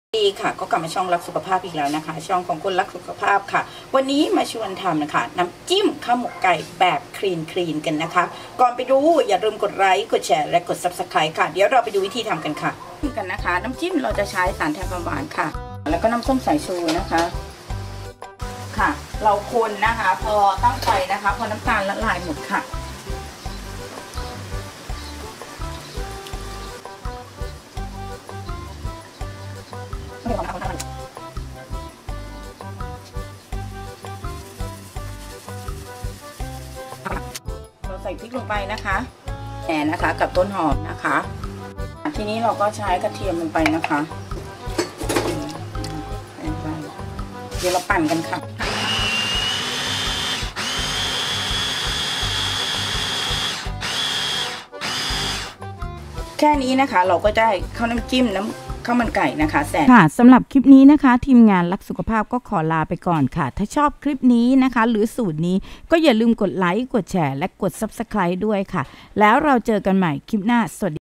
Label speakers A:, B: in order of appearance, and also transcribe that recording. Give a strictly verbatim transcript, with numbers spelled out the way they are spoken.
A: ดีค่ะก็กลับมาช่องรักสุขภาพอีกแล้วนะคะช่องของคนรักสุขภาพค่ะวันนี้มาชวนทำนะคะน้ำจิ้มข้าวหมกไก่แบบคลีนคลีนกันนะคะก่อนไปดูอย่าลืมกดไลค์กดแชร์และกด ซับสไครบ์ ค่ะเดี๋ยวเราไปดูวิธีทำกันค่ะกันนะคะน้ำจิ้มเราจะใช้สารแทนความหวานค่ะแล้วก็น้ำส้มสายชูนะคะค่ะเราคนนะคะพอตั้งไฟนะคะพอน้ำตาลละลายหมดค่ะเราใส่พริกลงไปนะคะแหนนะคะกับต้นหอมนะคะทีนี้เราก็ใช้กระเทียมลงไปนะคะเดี๋ยวเราปั่นกันค่ะแค่นี้นะคะเราก็ได้ข้าวน้ำจิ้มน้ำข้าวมันไก่นะคะแสน
B: ค่ะสำหรับคลิปนี้นะคะทีมงานรักสุขภาพก็ขอลาไปก่อนค่ะถ้าชอบคลิปนี้นะคะหรือสูตรนี้ก็อย่าลืมกดไลค์กดแชร์และกด ซับสไครบ์ ด้วยค่ะแล้วเราเจอกันใหม่คลิปหน้าสวัสดี